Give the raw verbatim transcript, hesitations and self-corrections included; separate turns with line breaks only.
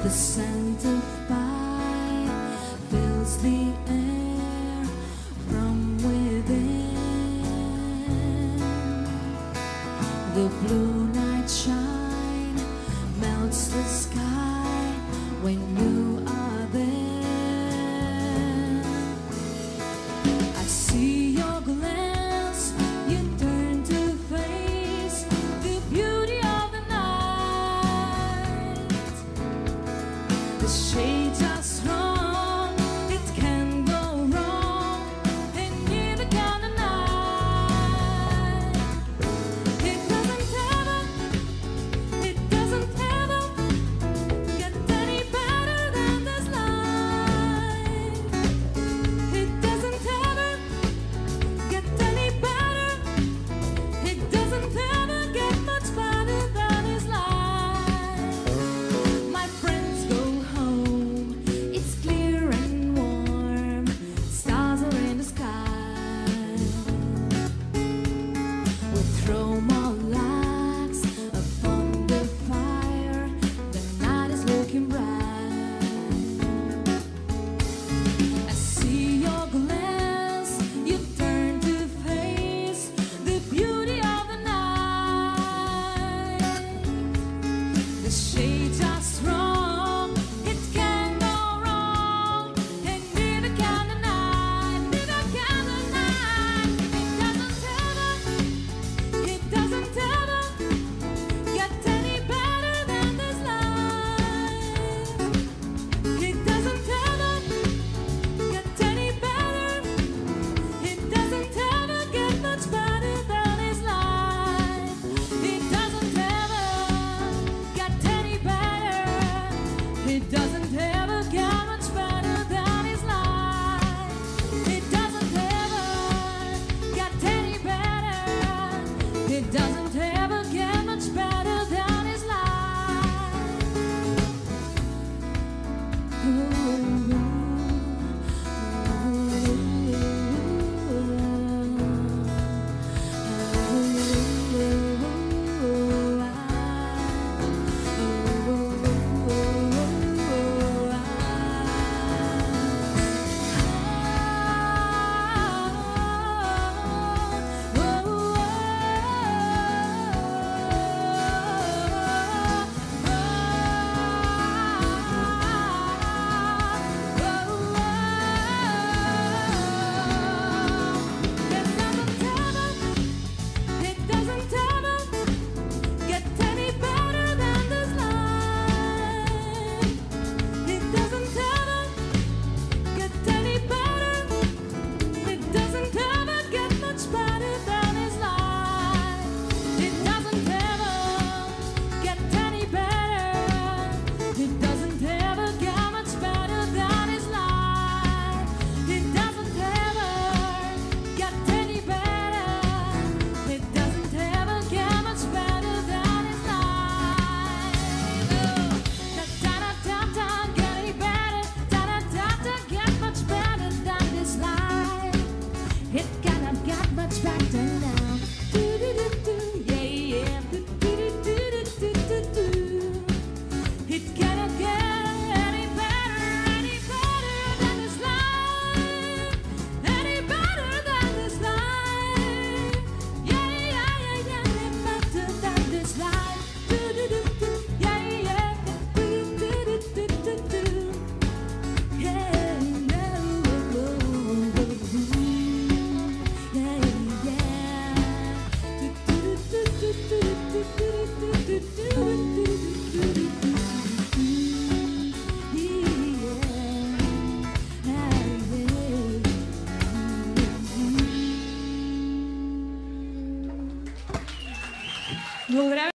The scent of pie fills the air from within. The blue night shine melts the sky when you are there. I see your glance, you turn to face the beauty of the night. The shades are strong, it can go wrong, and neither can the night. It doesn't ever, it doesn't ever get any better than this life. It doesn't ever get any better, it doesn't ever get much better than this life. My friends go home, it's clear and warm, stars are in the sky. We throw more logs upon the fire, the night is looking bright. I see your glance, you turn to face the beauty of the night. The shades are strong, it can go wrong, and neither can the night, neither can the night. It doesn't ever, it doesn't ever get any better than this life. It doesn't ever get any better, it doesn't ever get much better than this life. It doesn't ever get any better, it doesn't ever get much better than his life. It doesn't ever get any better, it doesn't ever get much better than his life. It doesn't ever get any better than this life. It doesn't ever get any better, it doesn't ever get much better than his life. It doesn't ever get any better, it doesn't ever get much better than his life. It doesn't ever get any better, it doesn't ever get much better than his life. Da da da da, get any better, da da da da, get much better than this life. It cannot get much better now. Do do do do, yeah yeah, do do do do do do do. It cannot get any better, any better than this life, any better than this life. Yeah yeah yeah yeah, any better than this life. Do do do do, yeah yeah, do do do do do do. Yeah no, yeah yeah, do do do do do do do do do do.